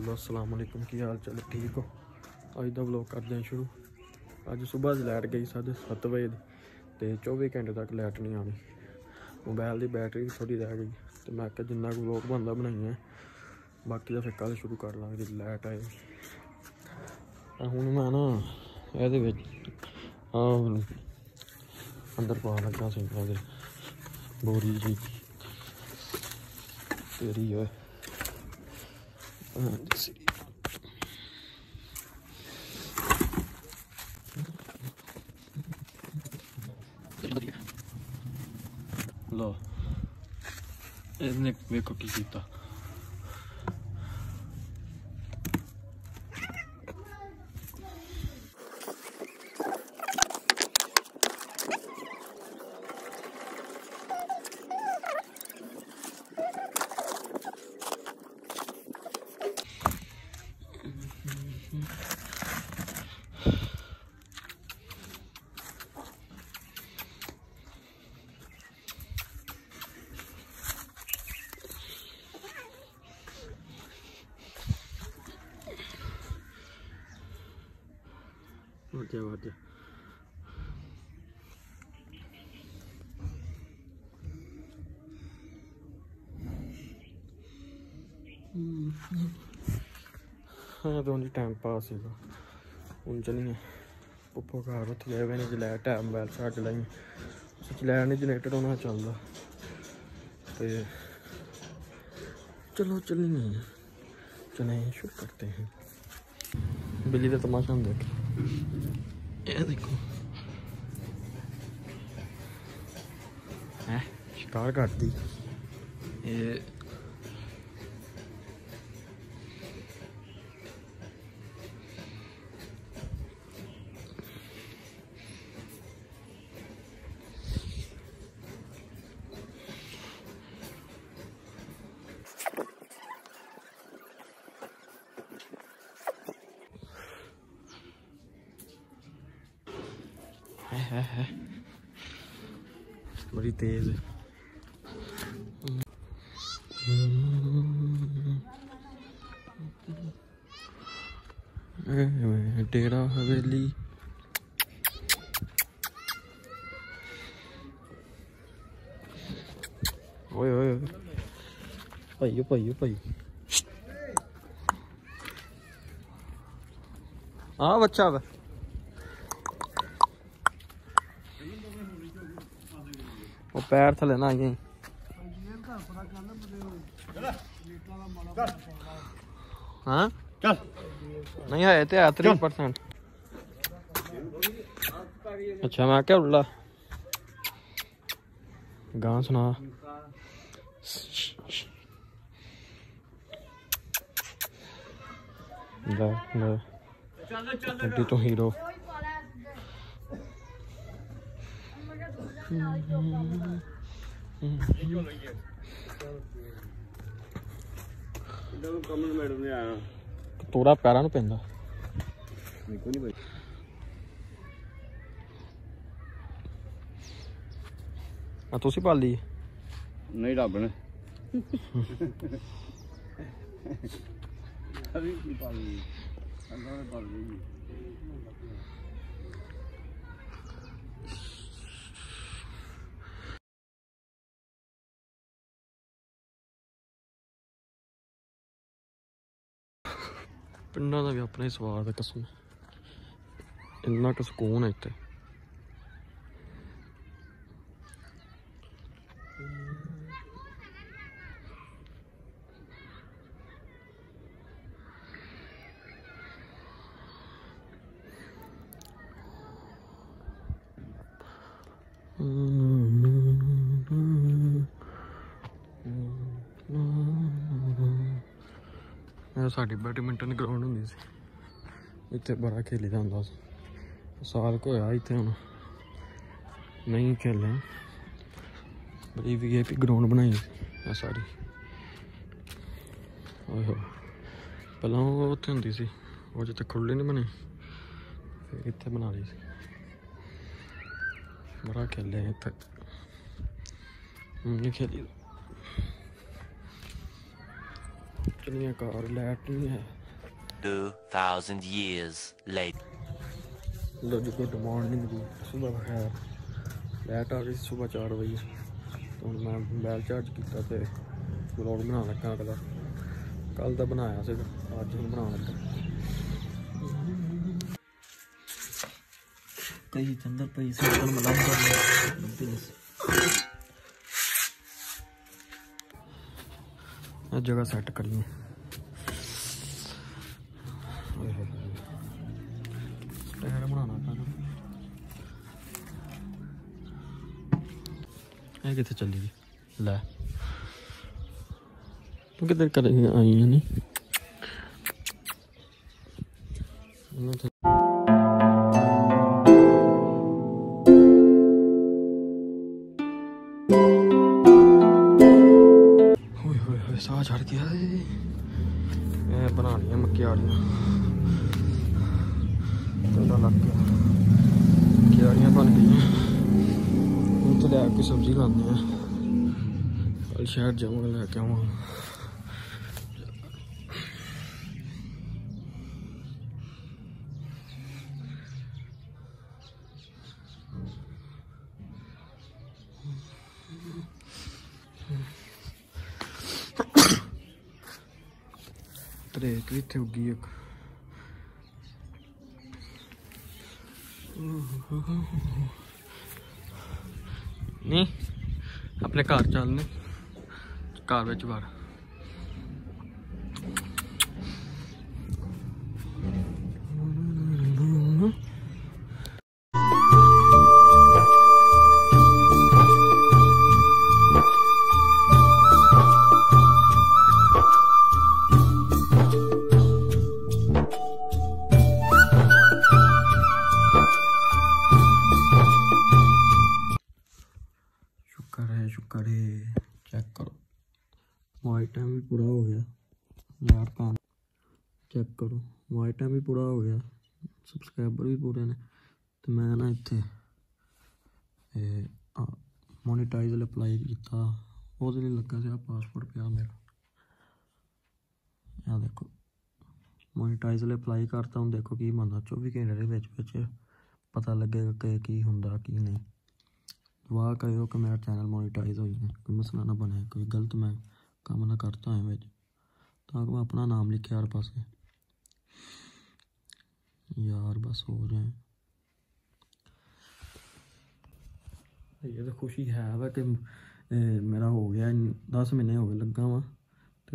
Hello अस्सलाम वालेकुम, की हाल चाल? ठीक हो? अज का व्लॉग करते हैं शुरू। अज सुबह लाइट गई 7:30 बजे तो 24 घंटे तक लाइट नहीं आनी। मोबाइल की बैटरी भी थोड़ी रह गई तो मैं क्या जिन्ना को व्लॉग बनता बनाइए, बाकी तो फिर कल शुरू कर लाँगे जो लाइट आए। हूँ मैं ना ये अंदर पा लगा सी बोरी जी तेरी है लो इसने वेखो की कीता। वाह हाँ तो टाइम पास ही हूँ चलिए पुप्पो घर उत्थे गए हुए जलैर टाइम मोबाइल छाट चलाई जलैर नहीं जनरेटर होना चलता तो चलो चलिए चले शुरू करते हैं। बिल्ली का तमाशा हम देख ये देखो है शिकार करती ये है बड़ी तेज डेरा हवेली ओए ओए भाई भाई भाई हाँ बच्चा वा वो पैर थले ना गई हाँ चल नहीं है तो 3%। अच्छा मैं क्या उल्ला गां सुना ले तो हीरो तोड़ा पैरां नूं पैंदा तुसी पाली नहीं रब ने पिंडा का भी अपना ही स्वाद है कसम इन्ना क सुकून है इत्थे। साडी बैडमिंटन ग्राउंड होंदी सी इत्थे बड़ा खेली दा हुंदा सी साल को होया इत्थे हुण नहीं खेले बड़ी वीआईपी ग्राउंड बनाई है सारी। ओहो पहला उत्थे हुंदी सी वो जित्थे खुल्ली नहीं बनी फिर इत्थे बना ली सी बड़ा खेले इत्थे नहीं खेली चलिए कार लाइट नहीं है। 2000 years later. लो जी गुड मॉर्निंग जी, सुबह बखैर। लाइट आ गई सुबह 4 बजे। तो मैं मोबाइल चार्ज किया तो व्लॉग बना लगा अगला। कल का बनाया से अज हम बना लगा। कई अंदर पई सिंपल मलम जगह सेट करिए। स्टैंड बनाना है कितने चली गई लै तू किधर कर आई है नहीं साह चढ़ गया। बनानियां मक्याड़ियां पता लग गया मक्याड़ियां बन गई। तो लैके सब्जी लाने कल शहर जाऊँगा लैके आवांगा। तरेक भी इत्थे उगी एक। नहीं अपने घर चलने घर बिच बार शुक्र है चेक करो वाइट टाइम भी पूरा हो गया यार। काम चेक करो वाइट टाइम भी पूरा हो गया सबसक्राइबर भी पूरे ने। तो मैं ना इत्थे मोनेटाइज अप्लाई किया वो लगा से पासपोर्ट पिया मेरा। यह देखो मोनेटाइज अप्लाई करता हूँ। देखो की बनता 24 घंटे के पता लगेगा कि होंदा की नहीं। दुआ करो कि मेरा चैनल मोनेटाइज हो जाए कोई मसला ना बने कोई गलत मैं काम ना करता है बिच ताकि मैं अपना नाम लिखे हर पास यार बस हो जाए। ये तो खुशी है वह कि मेरा हो गया 10 महीने हो गए लगा वा। तो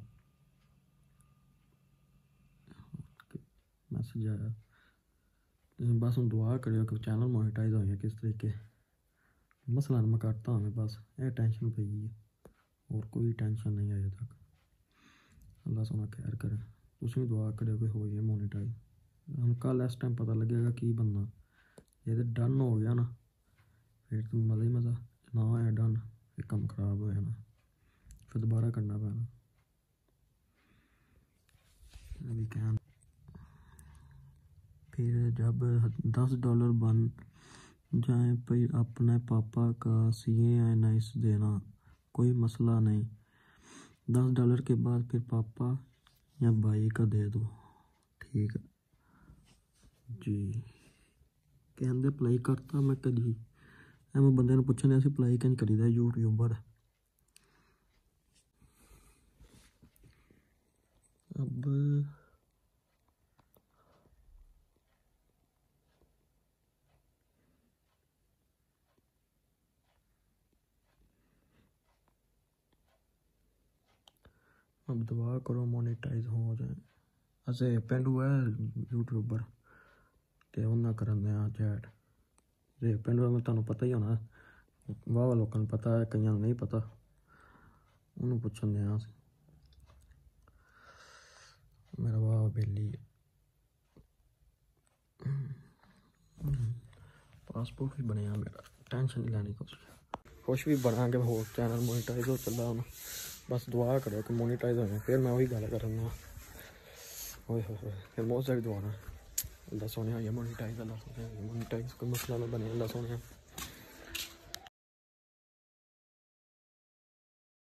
मैसेज आया बस हम दुआ करो कि चैनल मोनेटाइज हो जाए किस तरीके मसला मैं करता हूँ। बस ये टेंशन पई है और कोई टेंशन नहीं अजे तक। अल्लाह सोना खैर करे तुम भी दुआ करो कि हो जाए मोनेटाइज। हम कल इस टाइम पता लगेगा की बनना। ये तो डन हो गया ना फिर तो मज़ा ही मज़ा ना होया डन फिर कम खराब हो जाना फिर दोबारा करना पैना। अभी क्या फिर जब $10 बन जाए फिर अपने पापा का CANIS देना कोई मसला नहीं। $10 के बाद फिर पापा या भाई का दे दो ठीक है जी। कहते अप्लाई करता मैं कभी मैं बंदे पूछने अप्लाई कैं करीदा यूट्यूबर। अब दुआ करो मोनेटाइज हो जाए। असे पेंडू है यूट्यूबर तो उन्हें करने चैट रे पेंडू में तुहानू पता ही होना वाह लोगों को पता है कई नहीं पता उन्होंने पूछन दे। मेरा वाह बेली पासपोर्ट भी बनया मेरा टेंशन नहीं लैनी कुछ भी बना के हो चैनल मोनेटाइज हो चला हूँ। बस दुआ करो कि मोनेटाइज हो जाए फिर मैं वही गल करना फिर बहुत सारी दुआ अल्लाह सोने मोनेटाइज कोई मसला ना बने अल्लाह सोने।